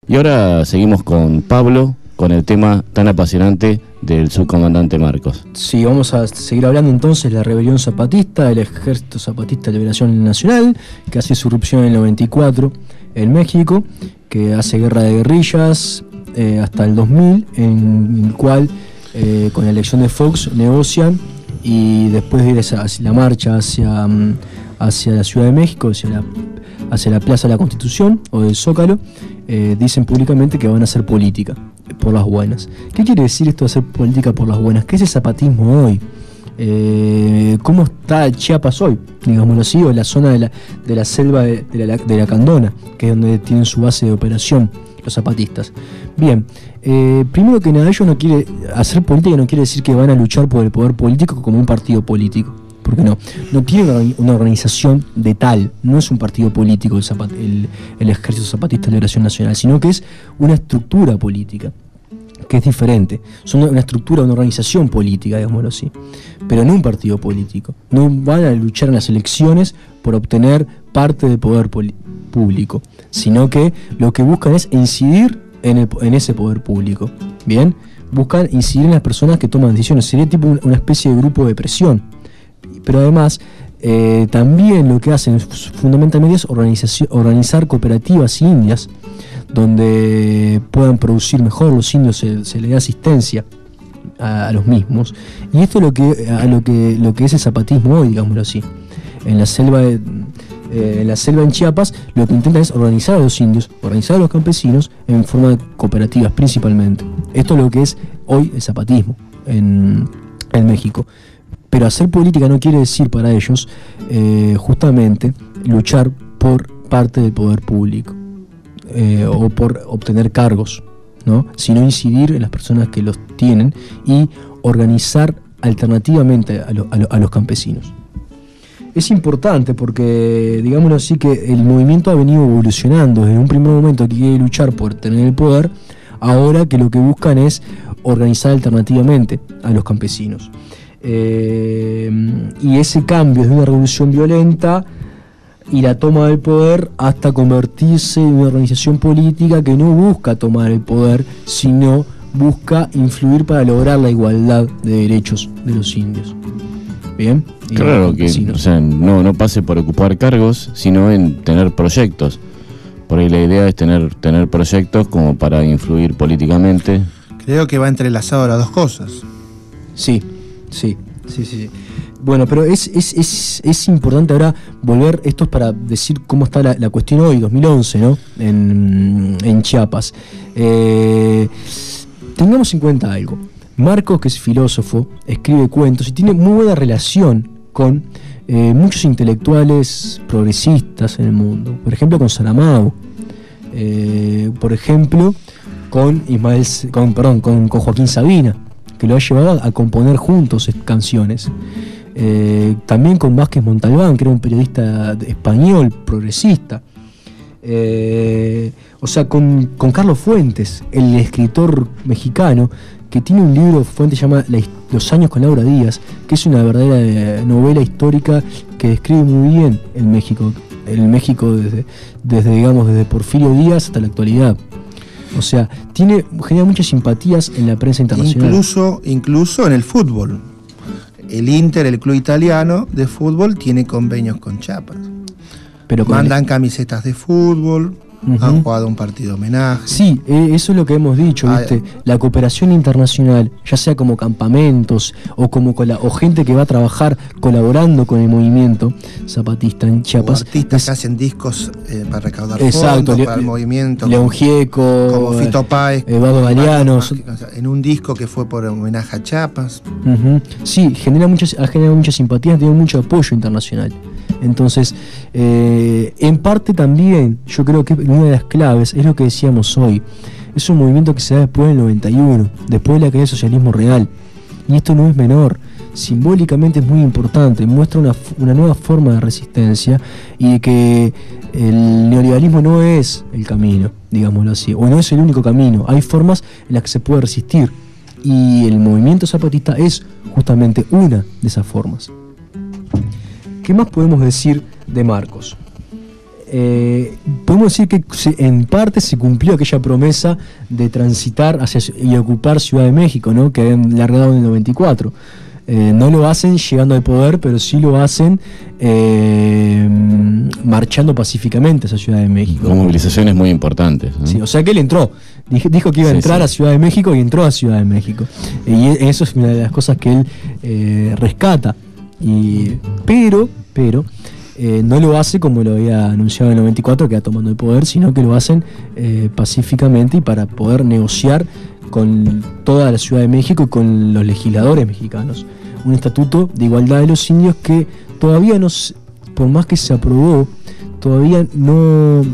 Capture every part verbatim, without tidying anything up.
Y ahora seguimos con Pablo, con el tema tan apasionante del subcomandante Marcos. Sí, vamos a seguir hablando entonces de la rebelión zapatista, del Ejército Zapatista de Liberación Nacional, que hace su irrupción en el noventa y cuatro en México, que hace guerra de guerrillas eh, hasta el dos mil, en el cual eh, con la elección de Fox negocian, y después de ir hacia, hacia la marcha hacia, hacia la Ciudad de México, hacia la, hacia la Plaza de la Constitución o del Zócalo, eh, dicen públicamente que van a hacer política por las buenas. ¿Qué quiere decir esto de hacer política por las buenas? ¿Qué es el zapatismo hoy? Eh, ¿Cómo está Chiapas hoy? Digámoslo así, o la zona de la, de la selva de, de, la, de la Candona, que es donde tienen su base de operación los zapatistas. Bien, eh, primero que nada, ellos no quieren hacer política, no quiere decir que van a luchar por el poder político como un partido político. Porque no, no tiene una organización de tal, no es un partido político el, Zapat, el, el Ejército Zapatista de Liberación Nacional, sino que es una estructura política, que es diferente. Son una estructura, una organización política, digámoslo así, pero no un partido político. No van a luchar en las elecciones por obtener parte del poder público, sino que lo que buscan es incidir en, el, en ese poder público. Bien, buscan incidir en las personas que toman decisiones. Sería tipo una especie de grupo de presión. Pero además, eh, también lo que hacen fundamentalmente es organizar cooperativas indias donde puedan producir mejor. Los indios se, se les da asistencia a, a los mismos. Y esto es lo que, a lo que, lo que es el zapatismo hoy, digámoslo así. En la selva de, eh, en la selva en Chiapas, lo que intentan es organizar a los indios, organizar a los campesinos en forma de cooperativas principalmente. Esto es lo que es hoy el zapatismo en, en México. Pero hacer política no quiere decir para ellos eh, justamente luchar por parte del poder público eh, o por obtener cargos, ¿no? Sino incidir en las personas que los tienen y organizar alternativamente a, lo, a, lo, a los campesinos. Es importante porque, digámoslo así, que el movimiento ha venido evolucionando desde un primer momento que quiere luchar por tener el poder, ahora que lo que buscan es organizar alternativamente a los campesinos. Eh, y ese cambio es de una revolución violenta y la toma del poder hasta convertirse en una organización política que no busca tomar el poder, sino busca influir para lograr la igualdad de derechos de los indios. Bien, claro que o sea, no, no pase por ocupar cargos, sino en tener proyectos. Por ahí la idea es tener, tener proyectos como para influir políticamente. Creo que va entrelazado las dos cosas. Sí. Sí, sí, sí, sí. Bueno, pero es, es, es, es importante ahora volver, esto es para decir cómo está la, la cuestión hoy, dos mil once, ¿no? En, en Chiapas. Eh, tengamos en cuenta algo. Marcos, que es filósofo, escribe cuentos y tiene muy buena relación con eh, muchos intelectuales progresistas en el mundo. Por ejemplo, con Saramago. Eh, por ejemplo, con Ismael, con, perdón, con, con Joaquín Sabina, que lo ha llevado a componer juntos canciones. Eh, también con Vázquez Montalbán, que era un periodista español progresista. Eh, o sea, con, con Carlos Fuentes, el escritor mexicano, que tiene un libro, Fuentes llama la, Los años con Laura Díaz, que es una verdadera novela histórica que describe muy bien el México, el México desde, desde digamos, desde Porfirio Díaz hasta la actualidad. O sea, tiene, genera muchas simpatías en la prensa internacional. Incluso, incluso en el fútbol. El Inter, el club italiano de fútbol, tiene convenios con Chiapas. Pero con Mandan el... camisetas de fútbol, uh-huh. Han jugado un partido homenaje. Sí, eh, eso es lo que hemos dicho, ah, ¿viste? La cooperación internacional, ya sea como campamentos o como con la, o gente que va a trabajar colaborando con el movimiento zapatista en Chiapas. O artistas es, que hacen discos eh, para recaudar exacto, fondos Le, para el movimiento. León Gieco, como Fito Páez, Eduardo Galeano. En un disco que fue por homenaje a Chiapas. Uh-huh. Sí, genera muchas, ha generado muchas simpatías, tiene mucho apoyo internacional. Entonces, eh, en parte también, yo creo que una de las claves es lo que decíamos hoy. Es un movimiento que se da después del noventa y uno, después de la caída del socialismo real. Y esto no es menor. Simbólicamente es muy importante, muestra una, una nueva forma de resistencia y de que el neoliberalismo no es el camino, digámoslo así, o no es el único camino. Hay formas en las que se puede resistir y el movimiento zapatista es justamente una de esas formas. ¿Qué más podemos decir de Marcos? eh, podemos decir que se, en parte se cumplió aquella promesa de transitar hacia y ocupar Ciudad de México, ¿no? Que habían largado en el noventa y cuatro. Eh, no lo hacen llegando al poder, pero sí lo hacen eh, marchando pacíficamente hacia Ciudad de México. Con movilizaciones muy importantes, ¿no? Sí, o sea que él entró. Dijo, dijo que iba a sí, entrar sí. a Ciudad de México y entró a Ciudad de México. Y eso es una de las cosas que él eh, rescata. Y, pero, pero eh, no lo hace como lo había anunciado en el noventa y cuatro, que iba tomando el poder, sino que lo hacen eh, pacíficamente y para poder negociar con toda la Ciudad de México y con los legisladores mexicanos. Un estatuto de igualdad de los indios que todavía no, por más que se aprobó, todavía no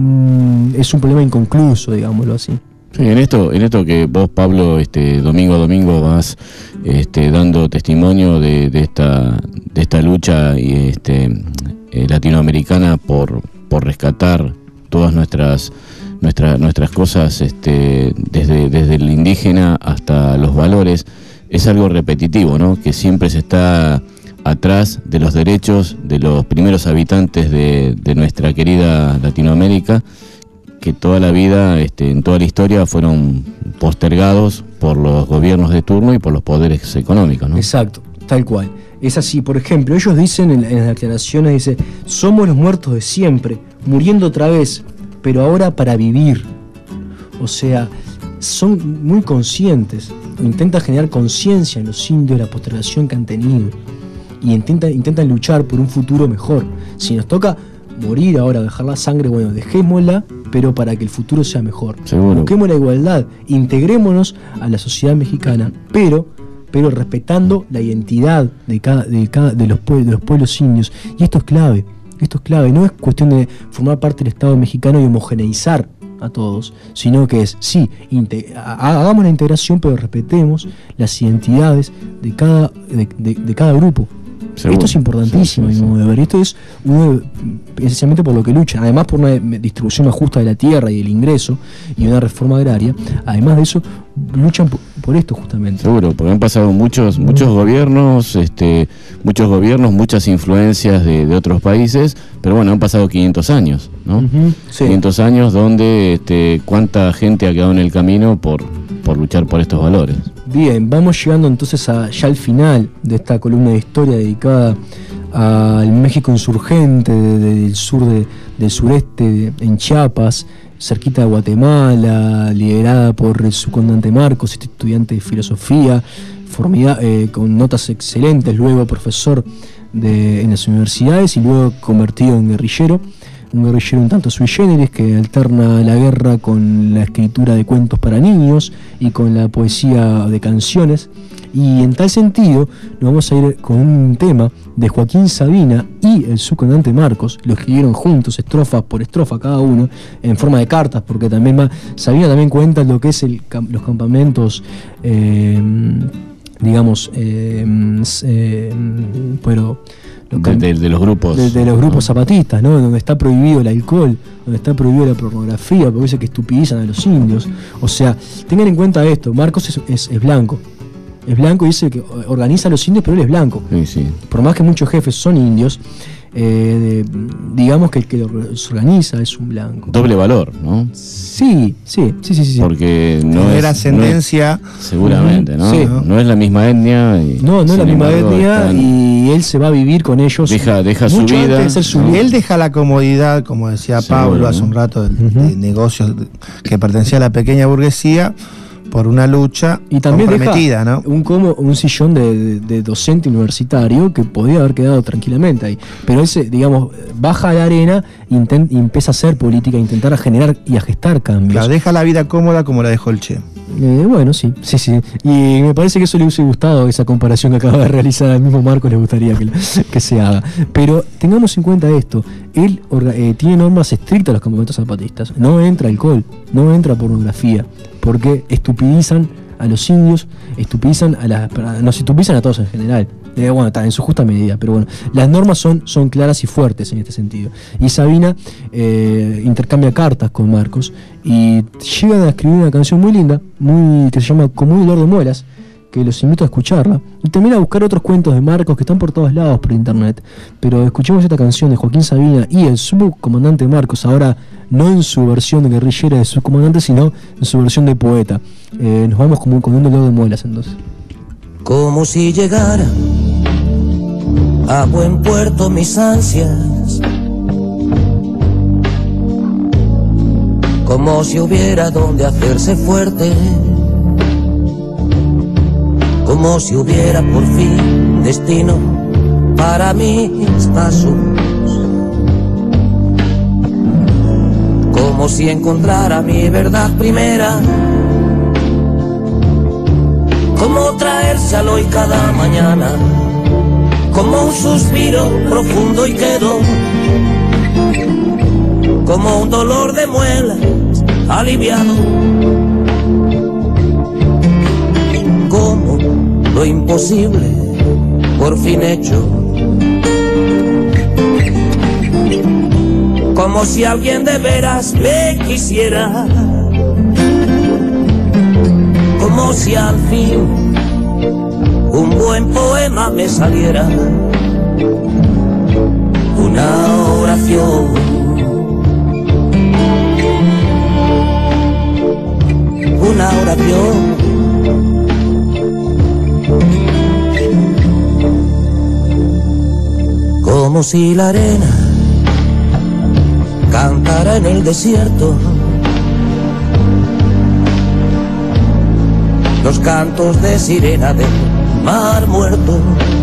mm, es un problema inconcluso, digámoslo así. Sí, en esto, en esto que vos, Pablo, este domingo a domingo vas este, dando testimonio de, de esta de esta lucha y este eh, latinoamericana por por rescatar todas nuestras nuestras nuestras cosas, este desde desde el indígena hasta los valores, es algo repetitivo, ¿no? Que siempre se está atrás de los derechos de los primeros habitantes de, de nuestra querida Latinoamérica, que toda la vida, este, en toda la historia, fueron postergados por los gobiernos de turno y por los poderes económicos, ¿no? Exacto, tal cual. Es así, por ejemplo, ellos dicen en, en las declaraciones, dice, somos los muertos de siempre, muriendo otra vez, pero ahora para vivir. O sea, son muy conscientes, intentan generar conciencia en los indios de la postergación que han tenido y intentan, intentan luchar por un futuro mejor. Si nos toca morir ahora, dejar la sangre, bueno, dejémosla, pero para que el futuro sea mejor. Seguro. Busquemos la igualdad, integrémonos a la sociedad mexicana, pero, pero respetando la identidad de cada, de cada, de los pueblos, de los pueblos indios. Y esto es clave, esto es clave. No es cuestión de formar parte del Estado mexicano y homogeneizar a todos, sino que es, sí, hagamos la integración, pero respetemos las identidades de cada, de, de, de cada grupo. Seguro. Esto es importantísimo, sí, sí, sí. Mi modo de ver. Esto es uno, esencialmente por lo que luchan, además por una distribución más justa de la tierra y del ingreso y una reforma agraria. Además de eso, luchan por, por esto justamente. Seguro, porque han pasado muchos muchos mm. gobiernos, este, muchos gobiernos, muchas influencias de, de otros países, pero bueno, han pasado quinientos años, ¿no? Uh-huh, sí. quinientos años donde este, cuánta gente ha quedado en el camino por, por luchar por estos valores. Bien, vamos llegando entonces a, ya al final de esta columna de historia dedicada al México insurgente de, de, del sur de, del sureste, de, en Chiapas, cerquita de Guatemala, liderada por el subcomandante Marcos, este estudiante de filosofía, formida, eh, con notas excelentes, luego profesor de, en las universidades y luego convertido en guerrillero. Un guerrillero un tanto sui generis que alterna la guerra con la escritura de cuentos para niños y con la poesía de canciones. Y en tal sentido nos vamos a ir con un tema de Joaquín Sabina y el subcomandante Marcos. Lo escribieron juntos, estrofa por estrofa cada uno, en forma de cartas, porque también va, Sabina también cuenta lo que es el, los campamentos, eh, digamos, eh, eh, pero... De, de, de los grupos de, de los grupos zapatistas, ¿no? Donde está prohibido el alcohol, donde está prohibido la pornografía, porque dice que estupidizan a los indios. O sea, tengan en cuenta esto, Marcos es, es, es blanco. Es blanco y dice que organiza a los indios, pero él es blanco. Sí, sí. Por más que muchos jefes son indios, eh, digamos que el que los organiza es un blanco. Doble valor, ¿no? Sí, sí, sí, sí, sí. Porque no era es ascendencia. No es, seguramente, ¿no? Sí. No es la misma etnia. Y, no, no es la misma etnia están... y él se va a vivir con ellos. Deja, deja su vida. De su ¿no? Él deja la comodidad, como decía Seguro, Pablo hace ¿no? un rato, de, uh-huh. de negocios que pertenecía a la pequeña burguesía, por una lucha y también comprometida, deja ¿no? un, como, un sillón de, de, de docente universitario que podía haber quedado tranquilamente ahí. Pero ese, digamos, baja a la arena intent, y empieza a hacer política, a intentar a generar y a gestar cambios. Claro, deja la vida cómoda como la dejó el Che. Eh, bueno, sí, sí, sí. Y me parece que eso le hubiese gustado, esa comparación que acaba de realizar al mismo Marcos, le gustaría que, que se haga. Pero tengamos en cuenta esto, él eh, tiene normas estrictas los campamentos zapatistas. No entra alcohol, no entra pornografía, porque estupidizan a los indios, estupidizan a las, nos estupidizan a todos en general. Eh, bueno, está en su justa medida, pero bueno, las normas son, son claras y fuertes en este sentido. Y Sabina eh, intercambia cartas con Marcos y llegan a escribir una canción muy linda, muy que se llama Como un dolor de muelas, que los invito a escucharla y también a buscar otros cuentos de Marcos que están por todos lados por internet. Pero escuchemos esta canción de Joaquín Sabina y el subcomandante Marcos, ahora no en su versión de guerrillera de subcomandante, sino en su versión de poeta. Eh, nos vamos como con un dolor de muelas entonces. Como si llegara a buen puerto mis ansias, como si hubiera donde hacerse fuerte, como si hubiera por fin destino para mis pasos, como si encontrara mi verdad primera, como traérselo hoy cada mañana, como un suspiro profundo y quedo, como un dolor de muelas aliviado, como lo imposible por fin hecho, como si alguien de veras me quisiera, como si al fin un buen poema me saliera, una oración, una oración. Como si la arena cantara en el desierto los cantos de sirena del mar muerto,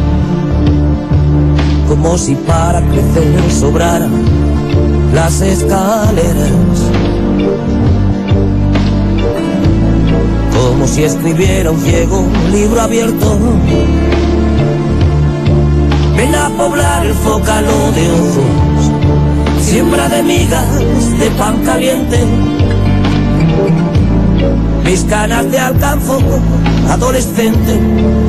como si para crecer sobraran las escaleras, como si escribiera un ciego un libro abierto. Ven a poblar el zócalo de ojos, siembra de migas de pan caliente, mis canas de alcanzo adolescente.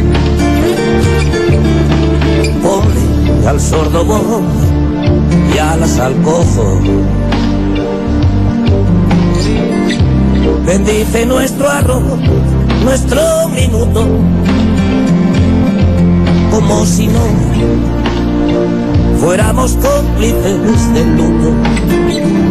Ponle al sordo voz y alas al cojo. Bendice nuestro arroz, nuestro minuto, como si no fuéramos cómplices del luto.